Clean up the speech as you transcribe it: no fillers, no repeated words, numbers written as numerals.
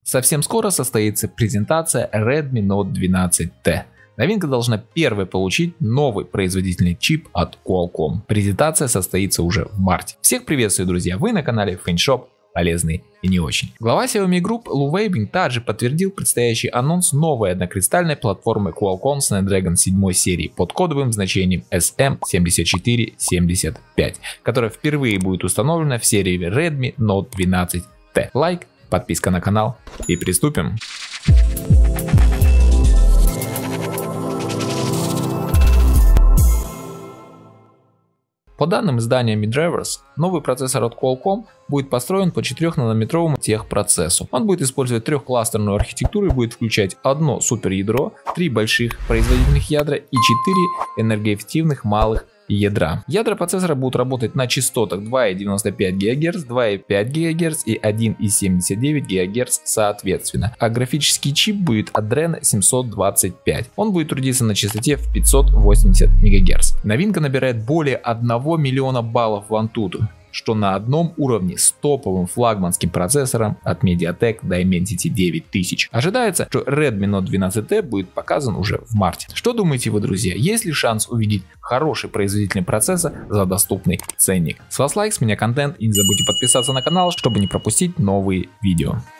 Совсем скоро состоится презентация Redmi Note 12T. Новинка должна первой получить новый производительный чип от Qualcomm. Презентация состоится уже в марте. Всех приветствую, друзья, вы на канале FaneShop, полезный и не очень. Глава Xiaomi Group Лу Вейбинг также подтвердил предстоящий анонс новой однокристальной платформы Qualcomm Snapdragon 7 серии под кодовым значением SM7475, которая впервые будет установлена в серии Redmi Note 12T. Лайк, подписка на канал и приступим. По данным издания Midreverse, новый процессор от Qualcomm будет построен по 4-нанометровому техпроцессу. Он будет использовать трехкластерную архитектуру и будет включать одно суперядро, 3 больших производительных ядра и 4 энергоэффективных малых ядра. Ядра процессора будут работать на частотах 2,95 ГГц, 2,5 ГГц и 1,79 ГГц соответственно, а графический чип будет Adreno 725. Он будет трудиться на частоте в 580 МГц. Новинка набирает более 1 миллиона баллов в Antutu, что на одном уровне с топовым флагманским процессором от MediaTek Dimensity 9000. Ожидается, что Redmi Note 12T будет показан уже в марте. Что думаете вы, друзья? Есть ли шанс увидеть хороший производительный процессор за доступный ценник? С вас лайк, с меня контент, и не забудьте подписаться на канал, чтобы не пропустить новые видео.